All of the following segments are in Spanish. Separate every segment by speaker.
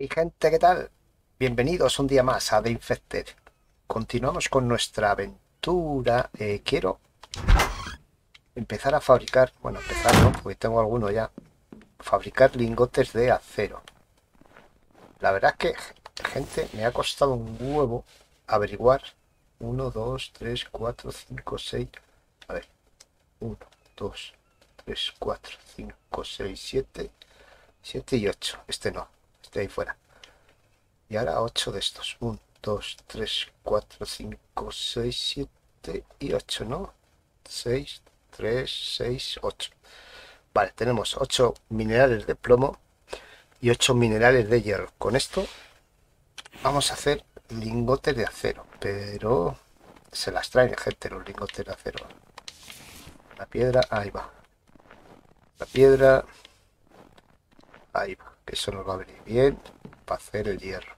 Speaker 1: Y gente, ¿qué tal? Bienvenidos un día más a The Infected. Continuamos con nuestra aventura. Quiero empezar a fabricar, bueno, empezar no, porque tengo alguno ya. Fabricar lingotes de acero. La verdad es que, gente, me ha costado un huevo averiguar. Uno, 2, 3, 4, 5, 6. A ver, uno, 2, 3, 4, 5, 6, 7, 7 y 8. Este no, este ahí fuera. Y ahora 8 de estos. Uno, 2, 3, 4, 5, 6, 7 y 8, ¿no? 6, 3, 6, 8. Vale, tenemos 8 minerales de plomo y 8 minerales de hierro. Con esto vamos a hacer lingotes de acero. Pero se las traen, gente, los lingotes de acero. La piedra, ahí va. La piedra, ahí va. Que eso nos va a venir bien para hacer el hierro.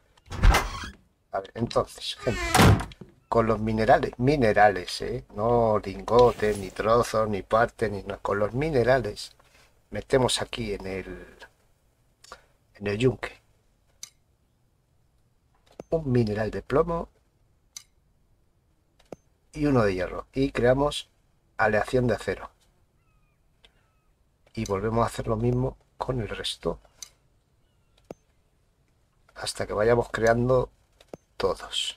Speaker 1: A ver, entonces, gente. Con los minerales, no lingotes, ni trozos, ni partes, ni nada. Con los minerales metemos aquí en el yunque un mineral de plomo y uno de hierro. Y creamos aleación de acero. Y volvemos a hacer lo mismo con el resto. Hasta que vayamos creando todos.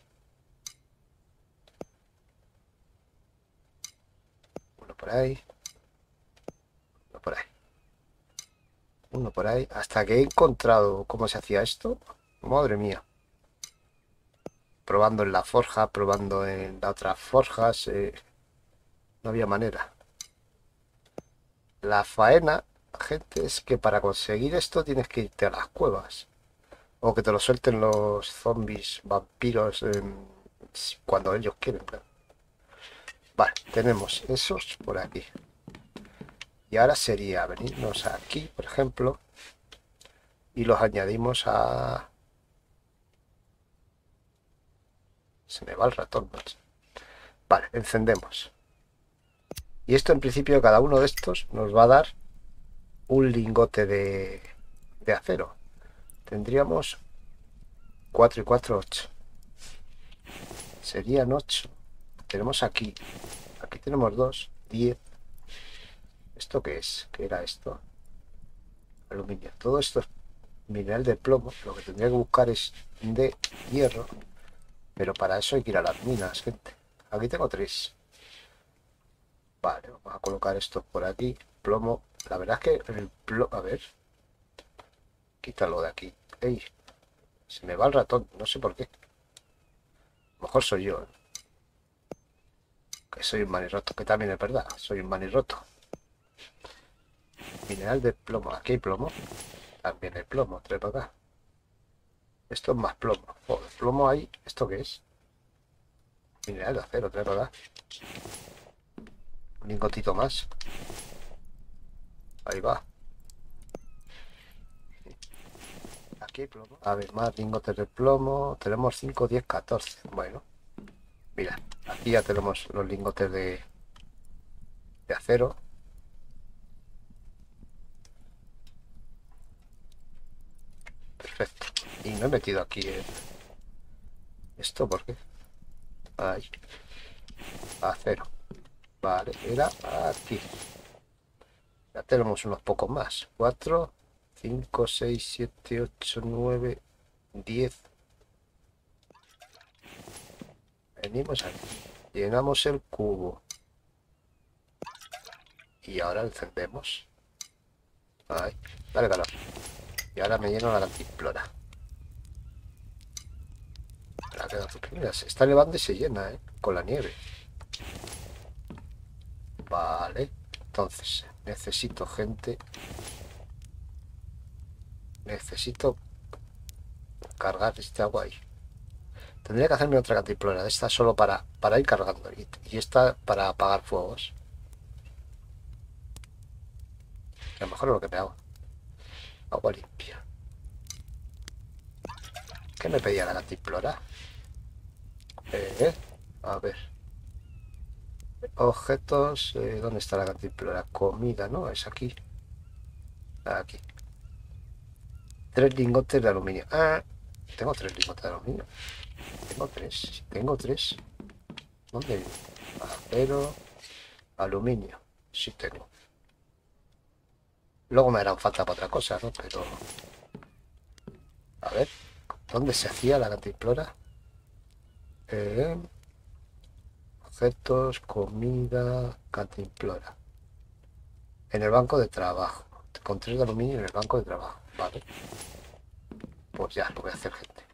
Speaker 1: Uno por ahí. Uno por ahí. Uno por ahí. Hasta que he encontrado cómo se hacía esto. Madre mía. Probando en la forja, probando en las otras forjas. No había manera. La faena, gente, es que para conseguir esto tienes que irte a las cuevas. O que te lo suelten los zombies, vampiros, cuando ellos quieren, claro. Vale, tenemos esos por aquí. Y ahora sería venirnos aquí, por ejemplo, y los añadimos a... Se me va el ratón, macho. Vale, encendemos. Y esto en principio, cada uno de estos nos va a dar un lingote de acero. Tendríamos 4 y 4, 8. Serían 8. Tenemos aquí. Aquí tenemos 2, 10. ¿Esto qué es? ¿Qué era esto? Aluminio. Todo esto es mineral de plomo. Lo que tendría que buscar es de hierro. Pero para eso hay que ir a las minas, gente. Aquí tengo 3. Vale, vamos a colocar estos por aquí. Plomo. La verdad es que el plomo... A ver. Quítalo de aquí. ¡Ey! Se me va el ratón. No sé por qué. A lo mejor soy yo, ¿eh? Que soy un manirroto. Que también es verdad. Soy un manirroto. Mineral de plomo. Aquí hay plomo. También hay plomo. Trae para acá. Esto es más plomo. Joder, plomo ahí. ¿Esto qué es? Mineral de acero. Trae para acá. Un lingotito más. Ahí va. Aquí hay plomo. A ver, más lingotes de plomo. Tenemos 5, 10, 14. Bueno, mira. Aquí ya tenemos los lingotes de acero. Perfecto. Y no he metido aquí esto, ¿por qué? Ahí. Acero. Vale, era aquí. Ya tenemos unos pocos más. 4, 5, 6, 7, 8, 9, 10. Venimos aquí. Llenamos el cubo. Y ahora encendemos. Ahí. Dale calor. Y ahora me lleno la cantimplora. Mira, se está nevando y se llena, con la nieve. Vale. Entonces, necesito gente. Necesito cargar este agua ahí. Tendría que hacerme otra cantimplora de esta solo para ir cargando. Y esta para apagar fuegos. A lo mejor es lo que me hago. Agua limpia. ¿Qué me pedía la cantimplora? A ver. Objetos. ¿Dónde está la cantimplora? Comida, ¿no? Es aquí. Aquí. 3 lingotes de aluminio. Ah, tengo 3 lingotes de aluminio. Tengo 3. Si tengo 3. ¿Dónde viene? Acero, aluminio. Sí tengo. Luego me harán falta para otra cosa, ¿no? Pero... A ver, ¿dónde se hacía la cantimplora? Objetos, comida, cantimplora. En el banco de trabajo. Con 3 de aluminio en el banco de trabajo. Vale. Pues ya, lo voy a hacer, gente.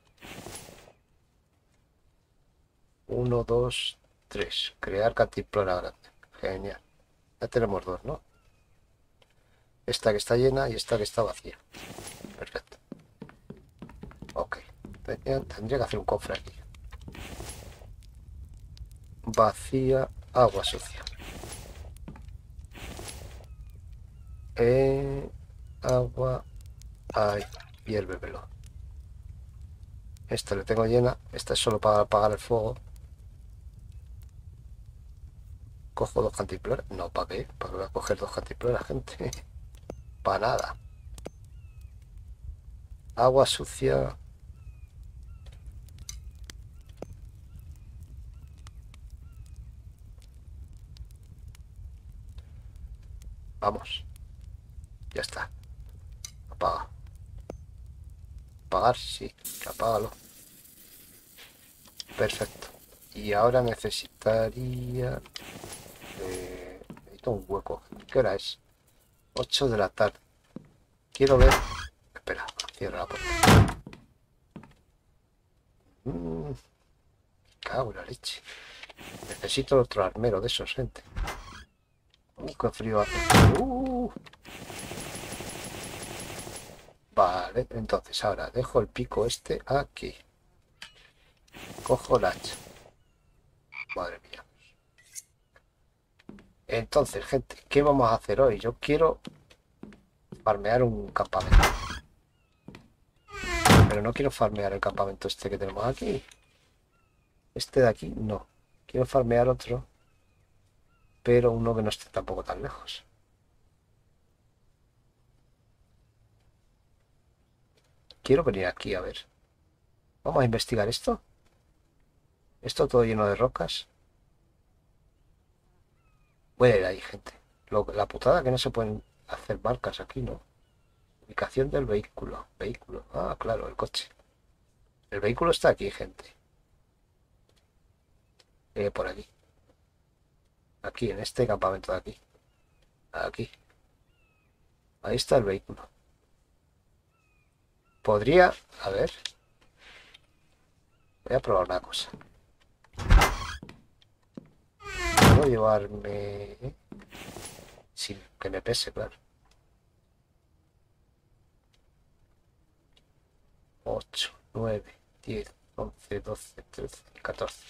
Speaker 1: 1, 2, 3. Crear cantimplora grande. Genial. Ya tenemos 2, ¿no? Esta que está llena y esta que está vacía. Perfecto. Ok. Tendría que hacer un cofre aquí. Vacía, agua sucia. Agua. Ay, hiérvemelo. Esta le tengo llena. Esta es solo para apagar el fuego. Cojo 2 cantimploras. No, ¿para qué? ¿Para qué voy a coger 2 cantimploras, gente? Para nada. Agua sucia. Vamos. Ya está. Apaga. Apagar, sí. Apágalo. Perfecto. Y ahora necesitaría... necesito un hueco. ¿Qué hora es? 8 de la tarde. Quiero ver... Espera, cierra la puerta. Cago en la leche. Necesito otro armero de esos, gente. Qué frío hace. Vale, entonces ahora dejo el pico este aquí. Cojo el hacha. Madre mía. Entonces, gente, ¿qué vamos a hacer hoy? Yo quiero farmear un campamento. Pero no quiero farmear el campamento este que tenemos aquí. Este de aquí, no. Quiero farmear otro. Pero uno que no esté tampoco tan lejos. Quiero venir aquí, a ver. Vamos a investigar esto. Esto todo lleno de rocas. Voy a ir ahí, gente. La putada que no se pueden hacer marcas aquí, ¿no? Ubicación del vehículo. Vehículo. Ah, claro, el coche. El vehículo está aquí, gente. Por aquí. Aquí, en este campamento de aquí. Aquí. Ahí está el vehículo. Podría... A ver. Voy a probar una cosa. Puedo llevarme... sin que me pese, claro. 8, 9, 10, 11, 12, 13, 14.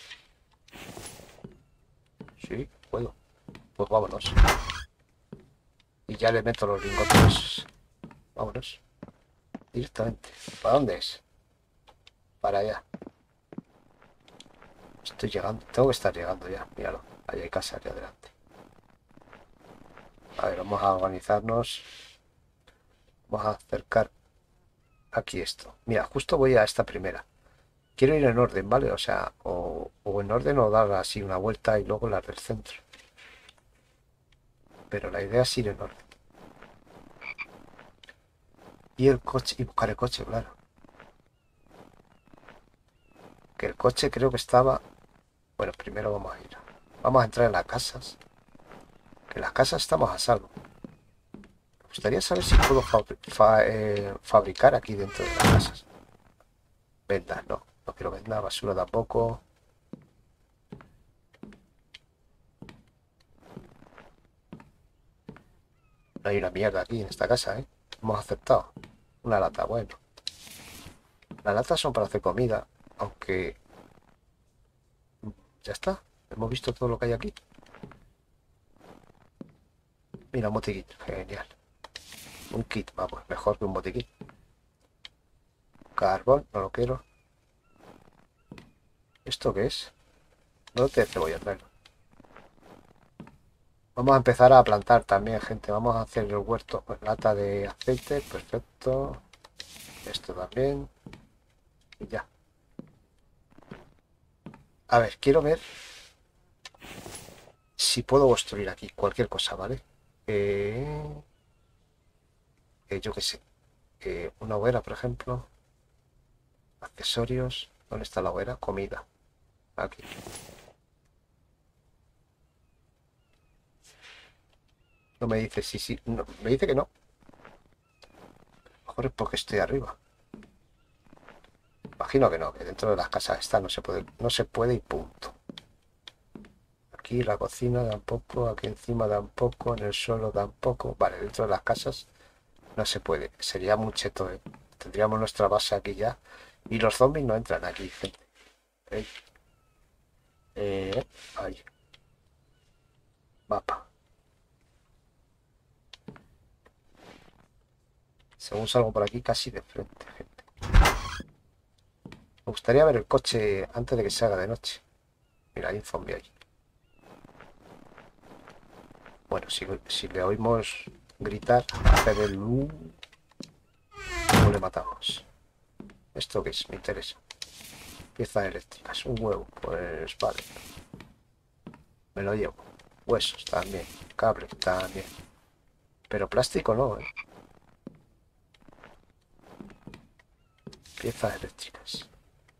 Speaker 1: Sí, puedo. Pues vámonos. Y ya le meto los lingotes. Vámonos. Directamente. ¿Para dónde es? Para allá. Estoy llegando. Tengo que estar llegando ya. Míralo. Ahí hay casa aquí adelante. A ver, vamos a organizarnos. Vamos a acercar aquí esto. Mira, justo voy a esta primera. Quiero ir en orden, ¿vale? O sea, o en orden o dar así una vuelta y luego las del centro. Pero la idea es ir en orden. Y el coche, y buscar el coche, claro. Que el coche creo que estaba... Bueno, primero vamos a ir. Vamos a entrar en las casas. Que en las casas estamos a salvo. Me gustaría saber si puedo fabricar aquí dentro de las casas. Vendas, no. No quiero vender basura tampoco. No hay una mierda aquí en esta casa, ¿eh? Hemos aceptado. Una lata, bueno. Las latas son para hacer comida, aunque... Ya está. Hemos visto todo lo que hay aquí. Mira, un botiquín. Genial. Un kit, vamos, mejor que un botiquín. Carbón, no lo quiero. ¿Esto qué es? No te voy a traerlo. Vamos a empezar a plantar también, gente. Vamos a hacer el huerto. Pues, lata de aceite, perfecto. Esto también. Y ya. A ver, quiero ver si puedo construir aquí cualquier cosa, ¿vale? Yo qué sé. Una hoguera, por ejemplo. Accesorios. ¿Dónde está la hoguera? Comida. Aquí. No me dice sí, sí. No, me dice que no. A lo mejor es porque estoy arriba. Imagino que no, que dentro de las casas esta no se puede y punto. Aquí la cocina tampoco, aquí encima tampoco, en el suelo tampoco. Vale, dentro de las casas no se puede. Sería muy cheto, ¿eh? Tendríamos nuestra base aquí ya. Y los zombies no entran aquí, gente. Ey. Ahí. Mapa. Según salgo por aquí, casi de frente, gente. Me gustaría ver el coche antes de que se haga de noche. Mira, hay un zombie ahí. Bueno, si le oímos gritar, hacer el no le matamos. ¿Esto qué es? Me interesa. Piezas eléctricas, un huevo. Pues vale. Me lo llevo. Huesos también. Cable también. Pero plástico no, ¿eh? Piezas eléctricas.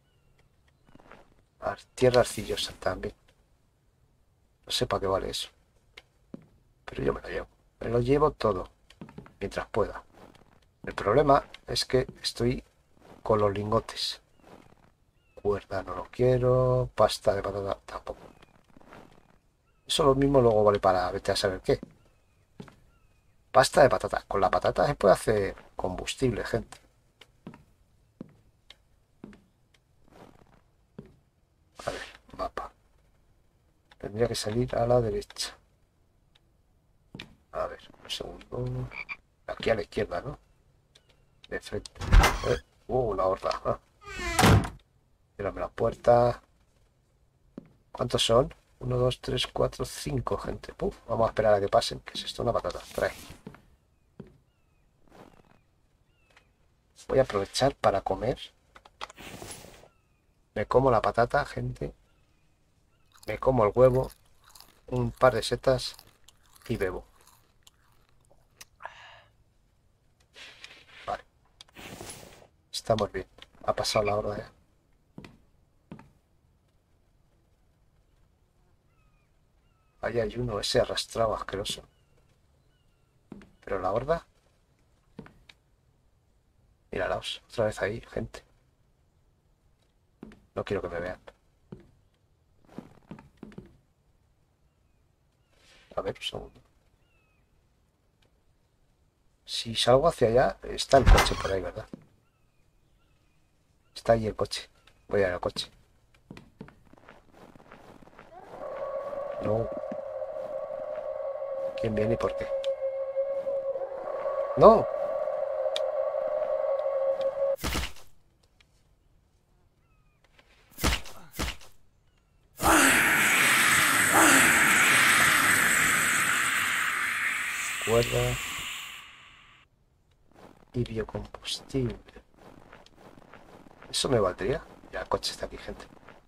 Speaker 1: Tierra arcillosa también. No sé para qué vale eso. Pero yo me lo llevo. Me lo llevo todo. Mientras pueda. El problema es que estoy con los lingotes. Cuerda no lo quiero. Pasta de patata tampoco. Eso lo mismo luego vale para vete a saber qué. Pasta de patata. Con la patata se puede hacer combustible, gente. A ver, mapa. Tendría que salir a la derecha. A ver, un segundo. Aquí a la izquierda, ¿no? De frente. La horda. Cierrame la puerta. ¿Cuántos son? 1, 2, 3, 4, 5, gente. Puf, vamos a esperar a que pasen. ¿Qué es esto? Una patata. Trae. Voy a aprovechar para comer. Me como la patata, gente. Me como el huevo. Un par de setas. Y bebo. Vale. Estamos bien. Ha pasado la hora ya. Ahí hay uno, ese arrastrado asqueroso. Pero la horda. Míralos. Otra vez ahí, gente. No quiero que me vean. A ver, un segundo. Si salgo hacia allá, está el coche por ahí, ¿verdad? Está ahí el coche. Voy a ir al coche. No. ¿Quién viene y por qué? ¡No! Cuerda. Y biocombustible. ¿Eso me valdría? Ya, el coche está aquí, gente.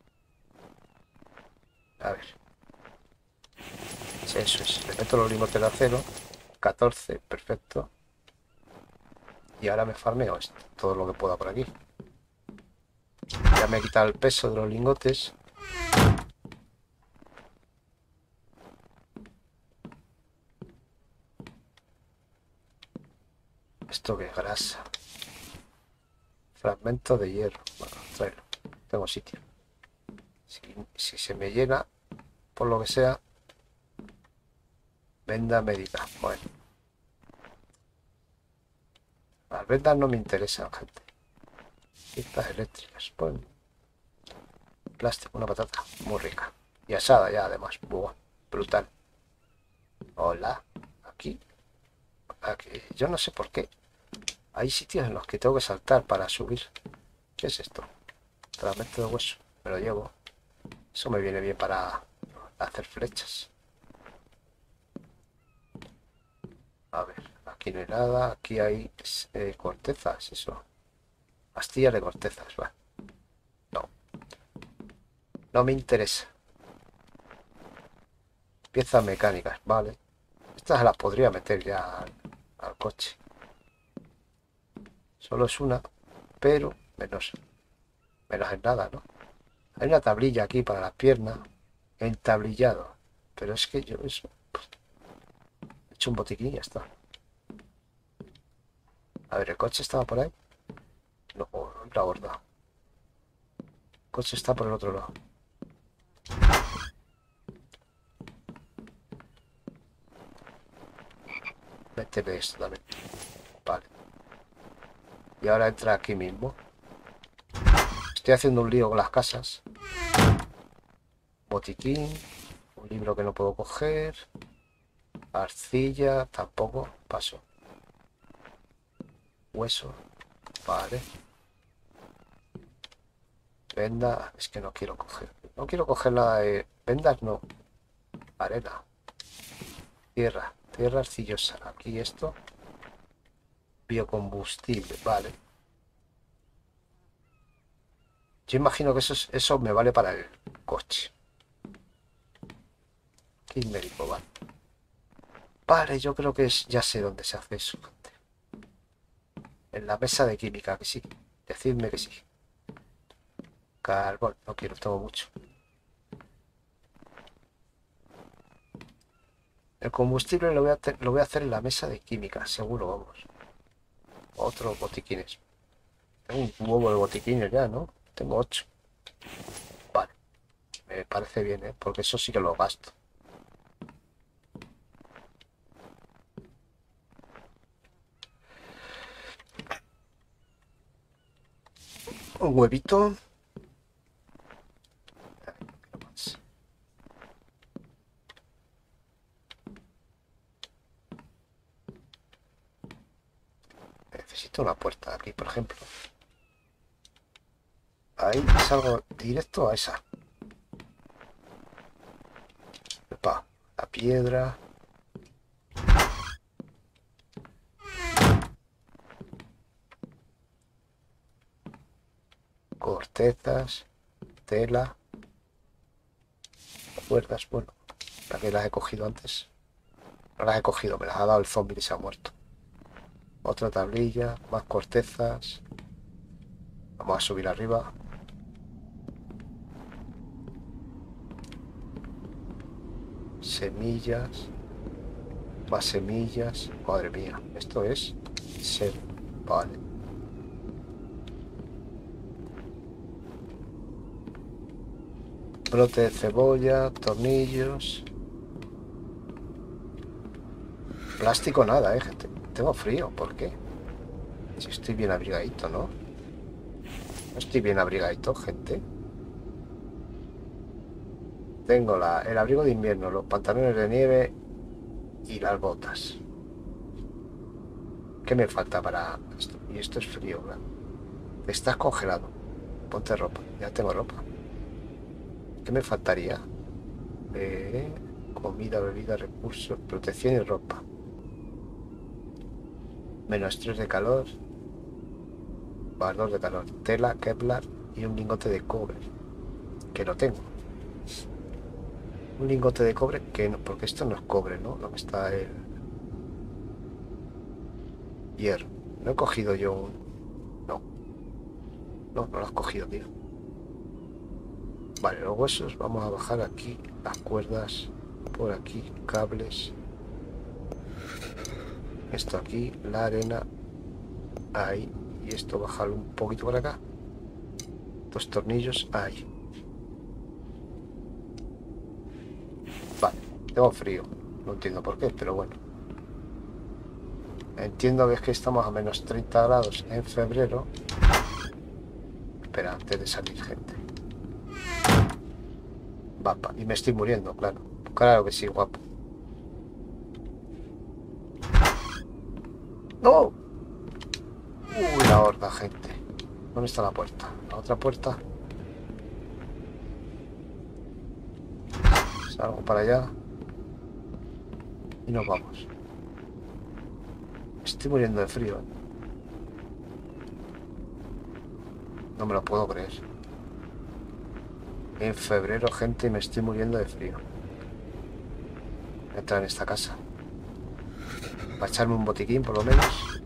Speaker 1: A ver. Sí, eso es. Le meto los lingotes de acero. 14, perfecto. Y ahora me farmeo esto, todo lo que pueda por aquí. Ya me he quitado el peso de los lingotes. Esto que es grasa. Fragmento de hierro. Bueno, tráelo. Tengo sitio. Si se me llena, por lo que sea, venda médica. Bueno. Las vendas no me interesan, gente. Pistas eléctricas. Bueno. Plástico, una patata. Muy rica. Y asada ya, además. Buah, brutal. Hola. Aquí. Aquí. Yo no sé por qué. Hay sitios en los que tengo que saltar para subir. ¿Qué es esto? Fragmento de hueso. Me lo llevo. Eso me viene bien para hacer flechas. A ver, aquí no hay nada. Aquí hay cortezas, eso. Astillas de cortezas, va. No. No me interesa. Piezas mecánicas, vale. Estas se las podría meter ya al coche. Solo es una, pero menos en nada, ¿no? Hay una tablilla aquí para las piernas. Entablillado. Pero es que yo eso... He hecho un botiquín y ya está. A ver, ¿el coche estaba por ahí? No, la borda. El coche está por el otro lado. Méteme esto también. Vale. Y ahora entra aquí mismo. Estoy haciendo un lío con las casas. Botiquín. Un libro que no puedo coger. Arcilla, tampoco. Paso. Hueso. Vale. Venda. Es que no quiero coger. No quiero coger nada de... Vendas no. Arena. Tierra. Tierra arcillosa. Aquí esto. Biocombustible. Vale. Yo imagino que eso me vale para el coche. Kit médico, vale. Vale, yo creo que ya sé dónde se hace eso, gente. En la mesa de química, que sí. Decidme que sí. Carbón, no quiero, tengo mucho. El combustible lo voy a hacer en la mesa de química, seguro, vamos. Otros botiquines. Tengo un huevo de botiquines ya, ¿no? Tengo 8. Vale. Me parece bien, ¿eh? Porque eso sí que lo gasto. Un huevito. Necesito una puerta aquí, por ejemplo. Ahí salgo directo a esa. Epa, la piedra. Cortezas. Tela. Cuerdas, bueno. ¿Para qué las he cogido antes? No las he cogido, me las ha dado el zombie y se ha muerto. Otra tablilla, más cortezas. Vamos a subir arriba. Semillas. Más semillas. Madre mía, esto es... Vale. Brote de cebolla, tornillos. Plástico nada, gente. Tengo frío, ¿por qué? Si estoy bien abrigadito, ¿no? No estoy bien abrigadito, gente. Tengo el abrigo de invierno, los pantalones de nieve y las botas. ¿Qué me falta para esto? Y esto es frío, ¿verdad? Estás congelado. Ponte ropa. Ya tengo ropa. ¿Qué me faltaría? Comida, bebida, recursos, protección y ropa. -3 de calor. +2 de calor. Tela, Kevlar y un lingote de cobre. Que lo tengo. Un lingote de cobre que no, porque esto no es cobre, ¿no? Lo que está el hierro. No he cogido yo un... No. No lo has cogido, tío. Vale, los huesos. Vamos a bajar aquí. Las cuerdas. Por aquí. Cables. Esto aquí. La arena. Ahí. Y esto bajarlo un poquito por acá. Los tornillos. Ahí. Vale. Tengo frío. No entiendo por qué, pero bueno. Entiendo que es que estamos a -30 grados en febrero. Espera, antes de salir, gente. Vapa. Y me estoy muriendo, claro. Claro que sí, guapo. ¡No! Uy, la horda, gente. ¿Dónde está la puerta? La otra puerta. Salgo para allá. Y nos vamos. Estoy muriendo de frío, ¿eh? No me lo puedo creer. En febrero, gente, me estoy muriendo de frío. Voy a entrar en esta casa. Para echarme un botiquín, por lo menos.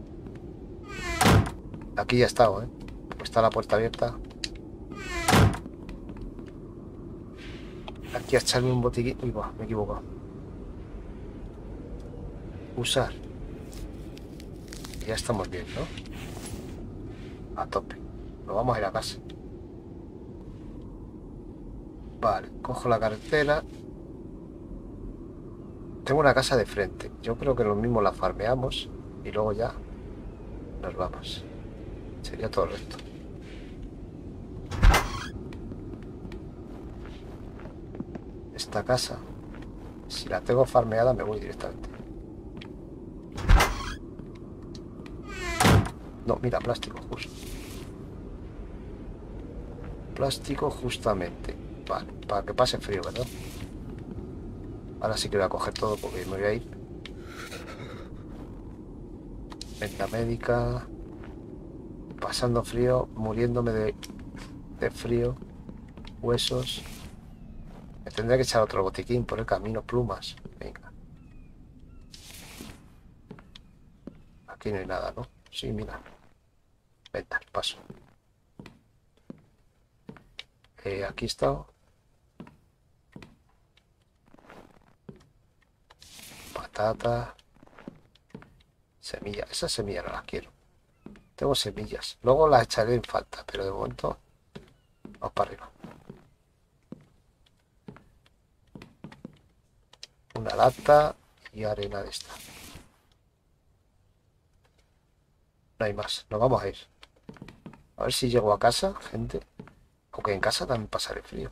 Speaker 1: Aquí ya he estado, ¿eh? Pues está la puerta abierta. Aquí a echarme un botiquín. Uy, va, me he equivocado. Usar. Ya estamos bien, ¿no? A tope. Nos vamos a ir a casa. Vale, cojo la carretera. Tengo una casa de frente. Yo creo que lo mismo la farmeamos y luego ya nos vamos. Sería todo el resto. Esta casa, si la tengo farmeada, me voy directamente. No, mira, plástico, justo. Plástico justamente. Vale, para que pase frío, ¿verdad? Ahora sí que voy a coger todo porque me voy a ir. Venta médica. Pasando frío, muriéndome de frío. Huesos. Me tendré que echar otro botiquín por el camino. Plumas. Venga. Aquí no hay nada, ¿no? Sí, mira. Venta, paso. Aquí está. Patata. Semillas. Esas semillas no las quiero. Tengo semillas. Luego las echaré en falta, pero de momento vamos para arriba. Una lata y arena de esta. No hay más. Nos vamos a ir. A ver si llego a casa, gente. Aunque en casa también pasaré frío.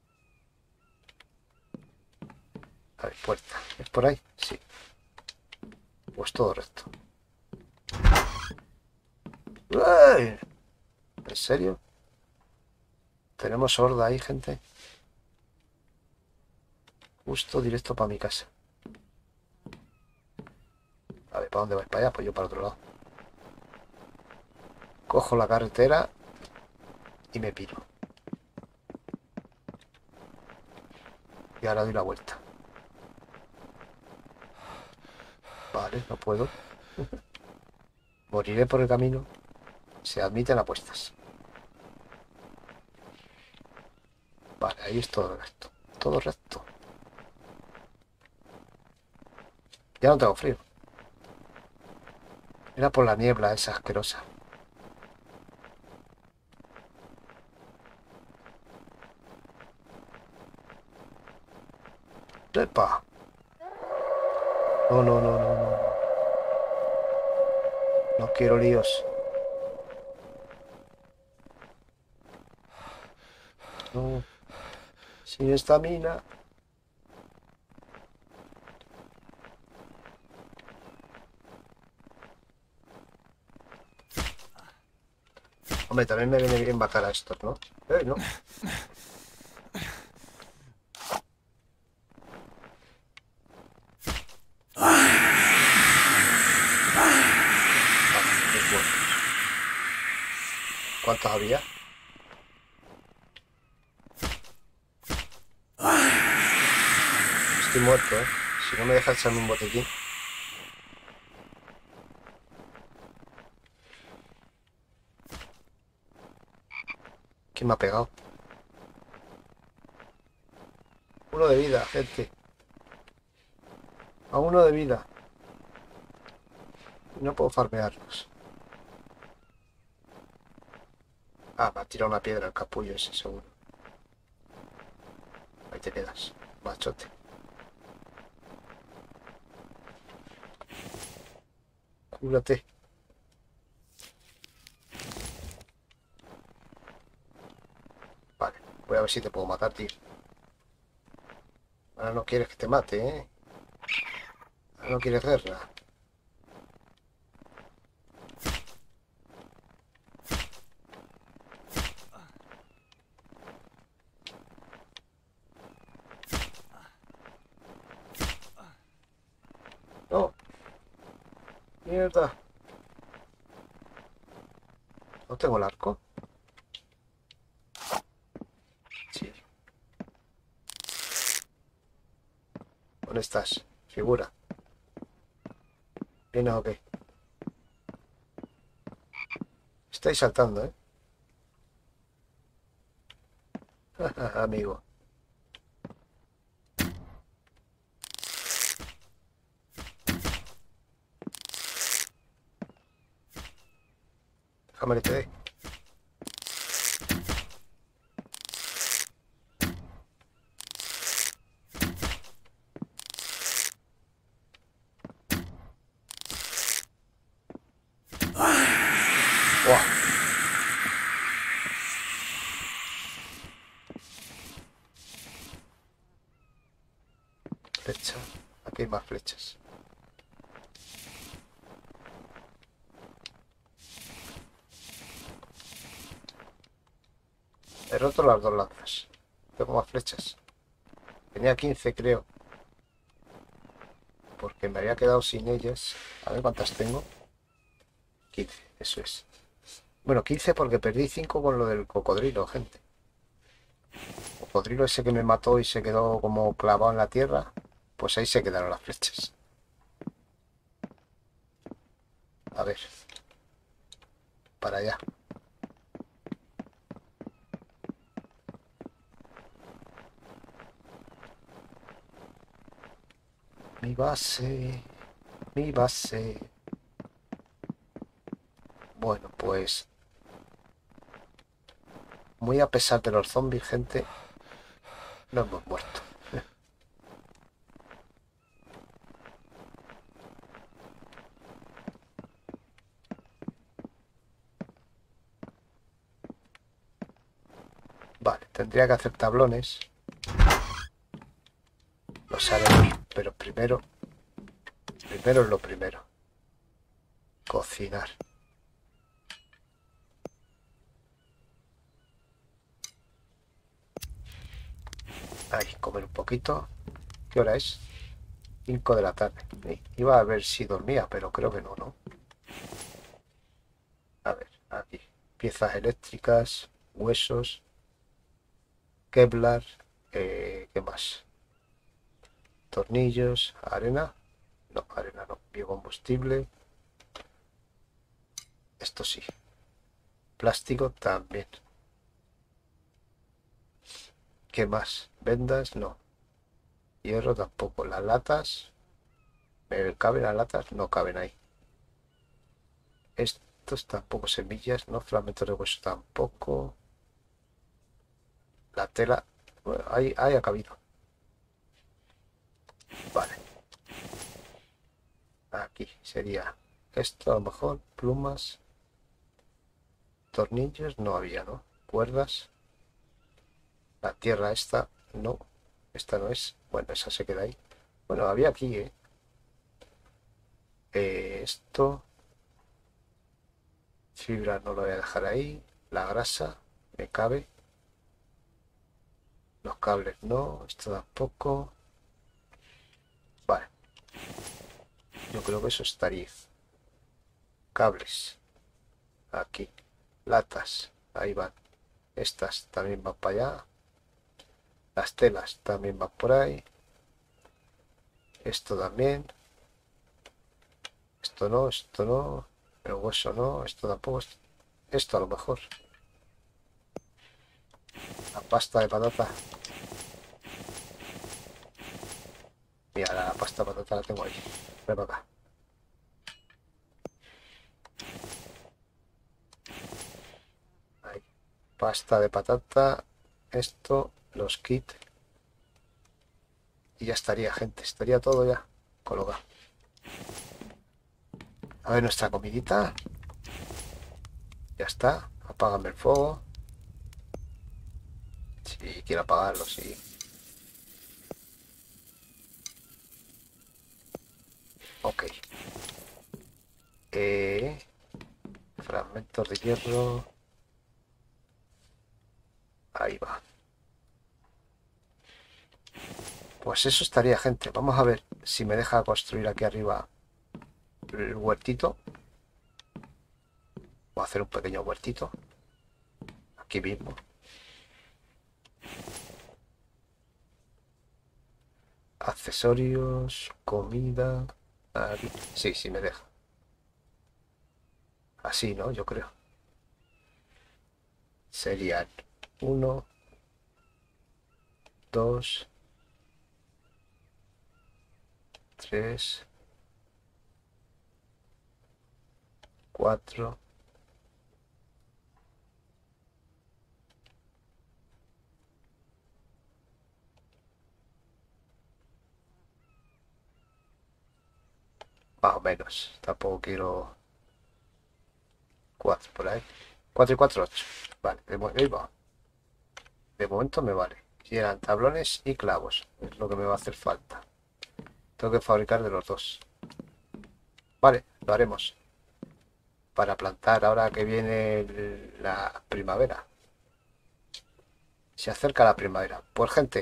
Speaker 1: A ver, puerta. ¿Es por ahí? Sí. Pues todo recto. ¡Uy! ¿En serio? ¿Tenemos horda ahí, gente? Justo directo para mi casa. A ver, ¿para dónde vais? ¿Para allá? Pues yo para otro lado. Cojo la carretera y me piro. Y ahora doy la vuelta. Vale, no puedo. Moriré por el camino. Se admiten apuestas. Vale, ahí es todo recto. Todo recto. Ya no tengo frío. Era por la niebla esa asquerosa. ¡Epa! No, no, no, no, no. No quiero líos. No. Sin estamina. Hombre, también me viene bien bajar a estos, ¿no? No. Vale, es bueno. ¿Cuántos había? Estoy muerto, ¿eh? Si no me deja echarme un botiquín. ¿Quién me ha pegado? Uno de vida, gente. A uno de vida. No puedo farmearlos. Ah, me ha tirado una piedra el capullo ese, seguro. Ahí te quedas, machote. Cúrate. Vale, voy a ver si te puedo matar, tío. Ahora no quieres que te mate, ¿eh? Ahora no quieres guerra. No. Mierda. No tengo el arco. ¿Dónde estás? Figura. ¿Vienes o qué? Estáis saltando, ¿eh? Amigo. Déjame que te dé. ¡Buah! Flecha. Aquí hay más flechas. He roto las dos lanzas. Tengo más flechas. Tenía 15, creo. Porque me había quedado sin ellas. A ver cuántas tengo. 15, eso es. Bueno, 15 porque perdí 5 con lo del cocodrilo, gente. Cocodrilo ese que me mató y se quedó como clavado en la tierra. Pues ahí se quedaron las flechas. A ver. Para allá. Mi base. Mi base. Bueno, pues muy a pesar de los zombies, gente, no hemos muerto. Vale, tendría que hacer tablones. Lo sabemos, pero primero es lo primero. Cocinar. Ahí, comer un poquito. ¿Qué hora es? 5 de la tarde. Iba a ver si dormía, pero creo que no, ¿no? A ver, aquí. Piezas eléctricas, huesos, Kevlar, ¿qué más? Tornillos, arena. No, arena no. Biocombustible. Esto sí. Plástico también. ¿Qué más? Vendas, no. Hierro tampoco. Las latas. ¿Caben las latas? No caben ahí. Estos tampoco. Semillas, no. Fragmentos de hueso tampoco. La tela. Bueno, ahí ha cabido. Vale. Aquí sería esto a lo mejor. Plumas. Tornillos no había, ¿no? Cuerdas. La tierra esta. No. Esta no es. Bueno, esa se queda ahí. Bueno, había aquí, ¿eh? Esto. Fibra no lo voy a dejar ahí. La grasa me cabe. Los cables no. Esto tampoco. Vale. Yo creo que eso estaría. Cables. Aquí. Latas. Ahí van. Estas también van para allá. Las telas también van por ahí. Esto también. Esto no, esto no. El hueso no, esto tampoco. Esto a lo mejor. La pasta de patata. Mira, la pasta de patata la tengo ahí. Ven para acá. Ahí. Pasta de patata. Esto, los kits. Y ya estaría, gente. Estaría todo ya colocado. A ver nuestra comidita. Ya está. Apágame el fuego. Si quiero apagarlo, sí. Ok. Fragmentos de hierro. Ahí va. Pues eso estaría, gente. Vamos a ver si me deja construir aquí arriba el huertito. Voy a hacer un pequeño huertito. Aquí mismo. accesorios, comida. Aquí. Sí, sí me deja. Así, ¿no? Yo creo. Serían 1, 2, 3, 4. Más o menos. Tampoco quiero 4 por ahí. 4 y 4, 8. Vale, ahí va. De momento me vale. Si eran tablones y clavos. Es lo que me va a hacer falta. Tengo que fabricar de los dos. Vale, lo haremos. Para plantar ahora que viene la primavera. Se acerca la primavera. Pues gente,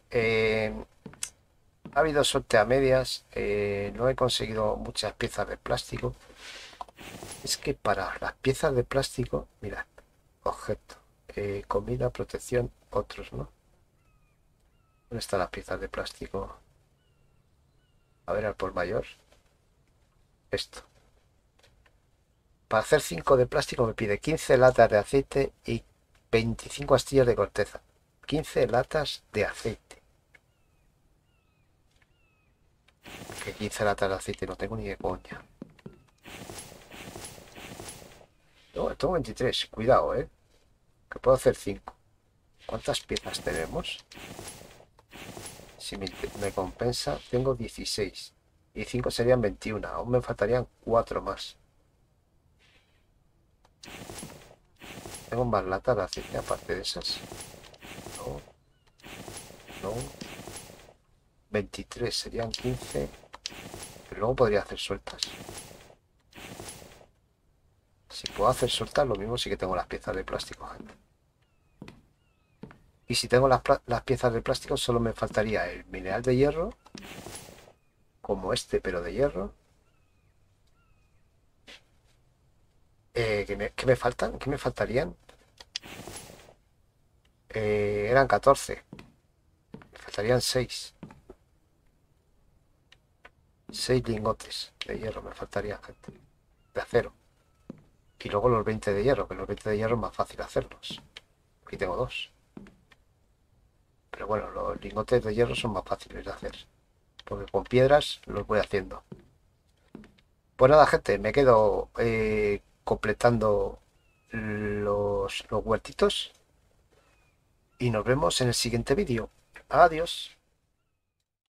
Speaker 1: ha habido suerte a medias. No he conseguido muchas piezas de plástico. Es que para las piezas de plástico, mirad, objeto, comida, protección, otros, ¿no? ¿Dónde están las piezas de plástico? A ver, al por mayor. Esto. Para hacer 5 de plástico me pide 15 latas de aceite y 25 astillas de corteza. 15 latas de aceite. Que 15 latas de aceite no tengo ni de coña. No, tengo 23. Cuidado, que puedo hacer 5. ¿Cuántas piezas tenemos? Si me compensa, tengo 16. Y 5 serían 21. Aún me faltarían 4 más. Tengo más latas de aceite aparte de esas. No. No. 23 serían 15. Pero luego podría hacer sueltas. Si puedo hacer sueltas, lo mismo sí que tengo las piezas de plástico, gente. Y si tengo las piezas de plástico, solo me faltaría el mineral de hierro. Como este, pero de hierro. ¿Qué me faltan? ¿Qué me faltarían? Eran 14. Me faltarían 6. 6 lingotes de hierro me faltaría, gente. De acero. Y luego los 20 de hierro, que los 20 de hierro es más fácil hacerlos. Aquí tengo 2. Pero bueno, los lingotes de hierro son más fáciles de hacer. Porque con piedras los voy haciendo. Pues nada, gente, me quedo completando los huertitos. Y nos vemos en el siguiente vídeo. Adiós.